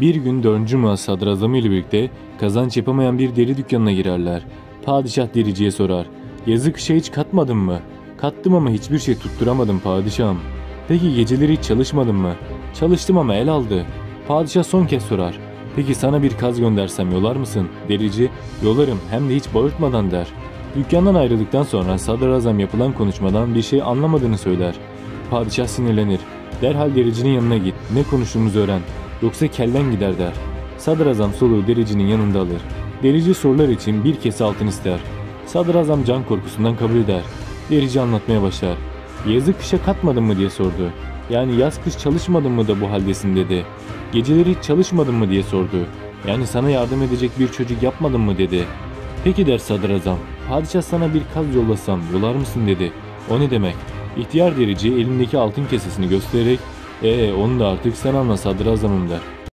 Bir gün 4. Muaz sadrazamı ile birlikte kazanç yapamayan bir deri dükkanına girerler. Padişah dericiye sorar. Yazık kışa hiç katmadın mı? Kattım ama hiçbir şey tutturamadım padişahım. Peki geceleri hiç çalışmadın mı? Çalıştım ama el aldı. Padişah son kez sorar. Peki sana bir kaz göndersem yolar mısın? Derici, yolarım hem de hiç bağırtmadan der. Dükkandan ayrıldıktan sonra sadrazam yapılan konuşmadan bir şey anlamadığını söyler. Padişah sinirlenir. Derhal dericinin yanına git, ne konuştuğumuzu öğren. Yoksa kellen gider der. Sadrazam soluğu dericinin yanında alır. Derici sorular için bir kese altın ister. Sadrazam can korkusundan kabul eder. Derici anlatmaya başlar. Yazık kışa katmadın mı diye sordu. Yani yaz kış çalışmadın mı da bu haldesin dedi. Geceleri hiç çalışmadın mı diye sordu. Yani sana yardım edecek bir çocuk yapmadın mı dedi. Peki der sadrazam. Padişah sana bir kaz yollasam yolar mısın dedi. O ne demek? İhtiyar derici elindeki altın kesesini göstererek onu da artık sen alma sadrazamım der.